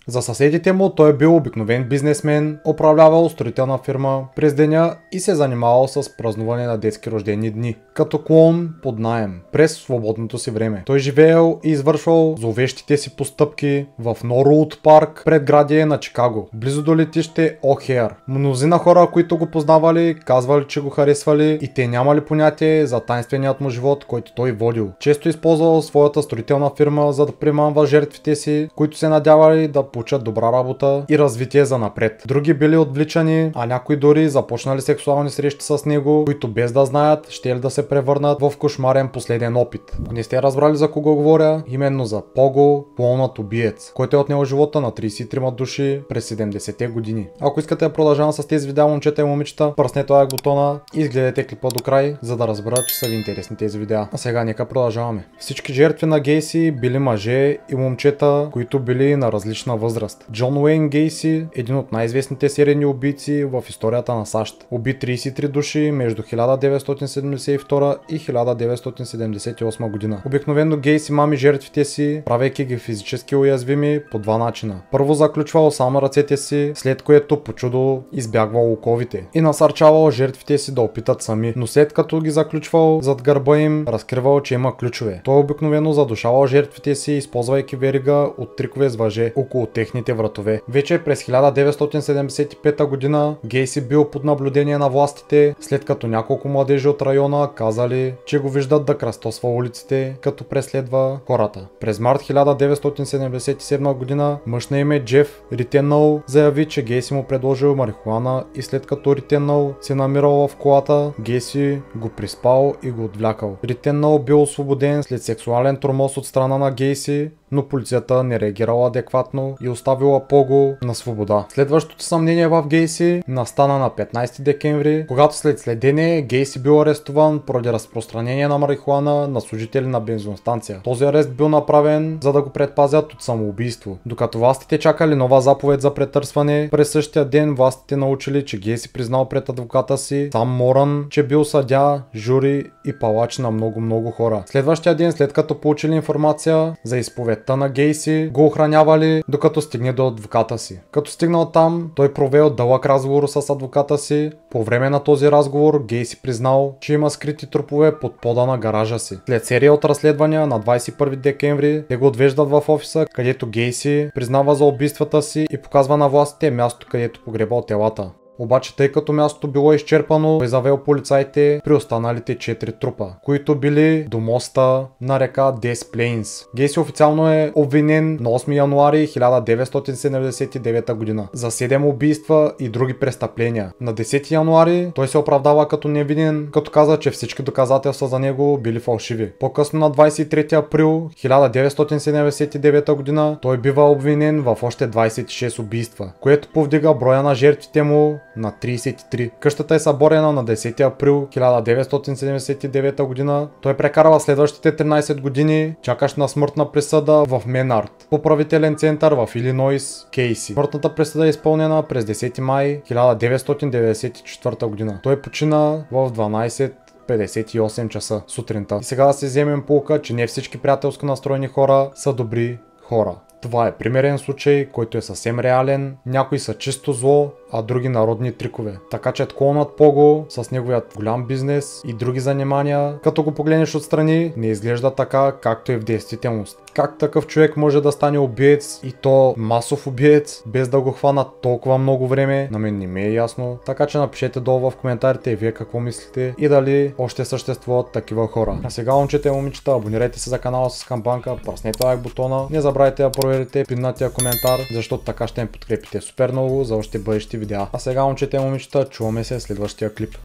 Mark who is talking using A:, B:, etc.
A: За съседите му той е бил обикновен бизнесмен, управлявал строителна фирма през деня и се занимавал с празнуване на детски рождени дни, като клоун под наем, през свободното си време. Той живеел и извършвал зловещите си постъпки в Норвуд парк, предградие на Чикаго, близо до летище О'Хейр. Мнозина хора, които го познавали, казвали, че го харесвали и те нямали понятие за таинственият му живот, който той водил. Често използвал своята строителна фирма, за да примамва жертвите си, които се надявали да получат добра работа и развитие за напред. Други били отвличани, а някои дори започнали сексуални срещи с него, които без да знаят, щели да се превърнат в кошмарен последен опит. Не сте разбрали за кого говоря? Именно за Пого, клоунът убиец, който е отнел живота на 33 души през 70-те години. Ако искате да продължавам с тези видеа, момчета и момичета, пръснете лайк бутона и изгледайте клипа до край, за да разберат, че са ви интересни тези видеа. А сега нека продължаваме. Всички жертви на Гейси били мъже и момчета, които били на различна възраст. Джон Уейн Гейси, един от най-известните серийни убийци в историята на САЩ. Уби 33 души между 1972 и 1978 година. Обикновено Гейси мами жертвите си, правейки ги физически уязвими по два начина. Първо заключвал само ръцете си, след което по чудо избягвал оковите и насърчавал жертвите си да опитат сами, но след като ги заключвал зад гърба им, разкривал, че има ключове. Той обикновено задушавал жертвите си, използвайки верига от трикове с въже около техните вратове. Вече през 1975 година Гейси бил под наблюдение на властите, след като няколко младежи от района казали, че го виждат да кръстосва улиците, като преследва хората. През март 1977 година мъж на име Джеф Ритенъл заяви, че Гейси му предложил марихуана и след като Ритенъл се намирал в колата, Гейси го приспал и го отвлякал. Ритенъл бил освободен след сексуален тормоз от страна на Гейси, но полицията не реагирала адекватно и оставила Пого на свобода. Следващото съмнение в Гейси настана на 15 декември, когато след следене Гейси бил арестуван поради разпространение на марихуана на служители на бензиностанция. Този арест бил направен, за да го предпазят от самоубийство. Докато властите чакали нова заповед за претърсване, през същия ден властите научили, че Гейси признал пред адвоката си Сам Моран, че бил съдия, жури и палач на много хора. Следващия ден, след като получили информация за изповедта на Гейси, го охранявали докато стигне до адвоката си. Като стигнал там, той провел дълъг разговор с адвоката си. По време на този разговор Гейси признал, че има скрити трупове под пода на гаража си. След серия от разследвания на 21 декември те го отвеждат в офиса, където Гейси признава за убийствата си и показва на властите място, където погребал телата. Обаче, тъй като мястото било изчерпано, той завел полицайите при останалите 4 трупа, които били до моста на река Дес Плейнс. Гейси официално е обвинен на 8 януари 1979 година за 7 убийства и други престъпления. На 10 януари той се оправдава като невинен, като каза, че всички доказателства за него били фалшиви. По-късно на 23 април 1979 година той бива обвинен в още 26 убийства, което повдига броя на жертвите му на 33. Къщата е съборена на 10 април 1979 година. Той прекарва следващите 13 години, чакащ на смъртна присъда в Менард, поправителен център в Илинойс, Кейси. Смъртната присъда е изпълнена през 10 май 1994 година. Той почина в 12:58 часа сутринта. И сега да си вземем поука, че не всички приятелско настроени хора са добри хора. Това е примерен случай, който е съвсем реален. Някои са чисто зло, а други народни трикове. Така че клоунът Пого с неговият голям бизнес и други занимания, като го погледнеш отстрани, не изглежда така, както е в действителност. Как такъв човек може да стане убиец и то масов убиец, без да го хванат толкова много време, на мен не ми е ясно. Така че напишете долу в коментарите и вие какво мислите и дали още съществуват такива хора. А сега, момчета и момичета, абонирайте се за канала с камбанка, пръснете лайк бутона, не забравяйте да проверите пиннатия коментар, защото така ще ме подкрепите супер много за още бъдещи видеа. А сега, момчета и момичета, чуваме се в следващия клип.